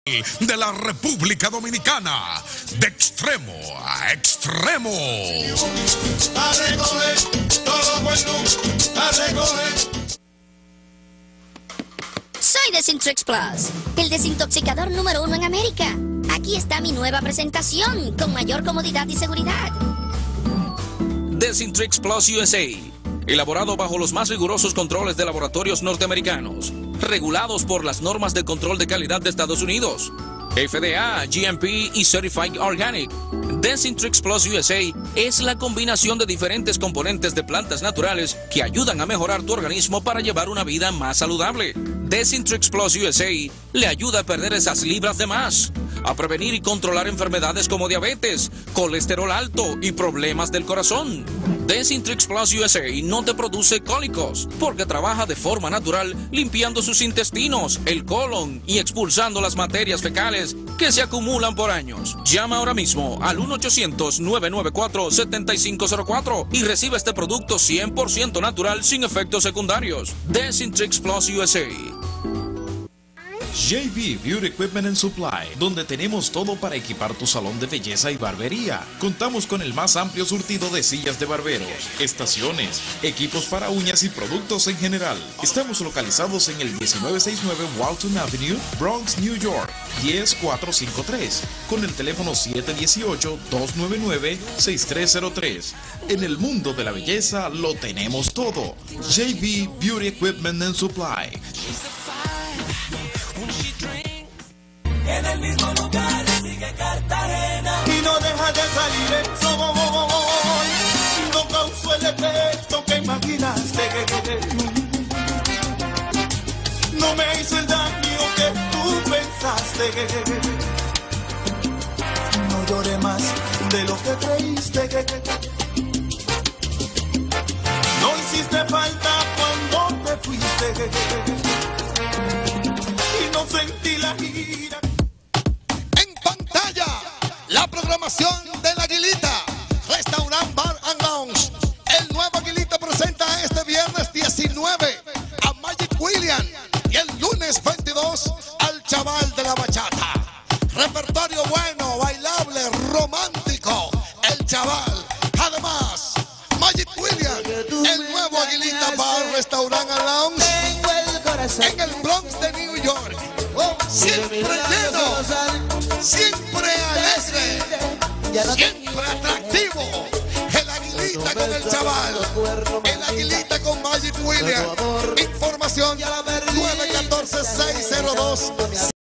de la República Dominicana, de extremo a extremo. A recoger todo bueno, a recoger. Soy Desintrix Plus, el desintoxicador número 1 en América. Aquí está mi nueva presentación, con mayor comodidad y seguridad. Desintrix Plus USA, elaborado bajo los más rigurosos controles de laboratorios norteamericanos, regulados por las normas de control de calidad de Estados Unidos, FDA, GMP y Certified Organic. Desintrix Plus USA es la combinación de diferentes componentes de plantas naturales que ayudan a mejorar tu organismo para llevar una vida más saludable. Desintrix Plus USA le ayuda a perder esas libras de más, a prevenir y controlar enfermedades como diabetes, colesterol alto y problemas del corazón. Desintrix Plus USA no te produce cólicos porque trabaja de forma natural limpiando sus intestinos, el colon y expulsando las materias fecales que se acumulan por años. Llama ahora mismo al 1-800-994-7504 y recibe este producto 100% natural sin efectos secundarios. Desintrix Plus USA. JV Beauty Equipment and Supply, donde tenemos todo para equipar tu salón de belleza y barbería. Contamos con el más amplio surtido de sillas de barberos, estaciones, equipos para uñas y productos en general. Estamos localizados en el 1969 Walton Avenue, Bronx, New York, 10453, con el teléfono 718-299-6303. En el mundo de la belleza lo tenemos todo. JV Beauty Equipment and Supply. En el mismo lugar sigue Cartagena y no deja de salir el sol. No causó el efecto que imaginaste. No me hizo el daño que tú pensaste. No lloré más de lo que creíste. No hiciste falta cuando te fuiste. Y no sentí la gira. La programación del Aguilita, Restaurant Bar and Lounge. El nuevo Aguilita presenta este viernes 19 a Magic William y el lunes 22 al Chaval de la Bachata. Repertorio bueno, bailable, romántico, el Chaval. Además, Magic William, el nuevo Aguilita Bar, Restaurant and Lounge en el Bronx de New York. Siempre lleno, siempre alegre, siempre atractivo. El Aguilita con el Chaval, el Aguilita con Magic William. Información 914-602